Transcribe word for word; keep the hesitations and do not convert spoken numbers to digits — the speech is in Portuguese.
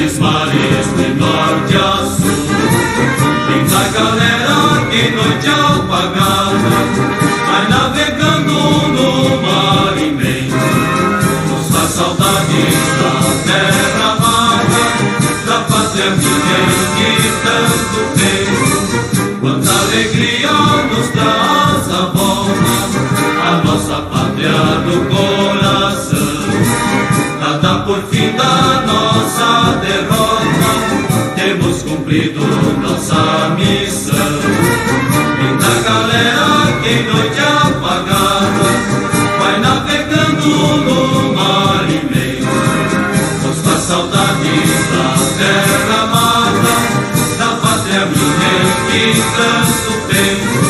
Três mares de norte a sul. Linda galera que noite apagada vai navegando no mar imenso. Nos faz saudades da terra amada, da pátria que tanto penso. Quanta alegria nos traz a volta a nossa pátria no coração. Nada por fim da nossa derrota, temos cumprido nossa missão. Linda galera que em noite apagada vai navegando no mar imenso. Nos faz saudades da terra amada, da pátria minha que tanto penso.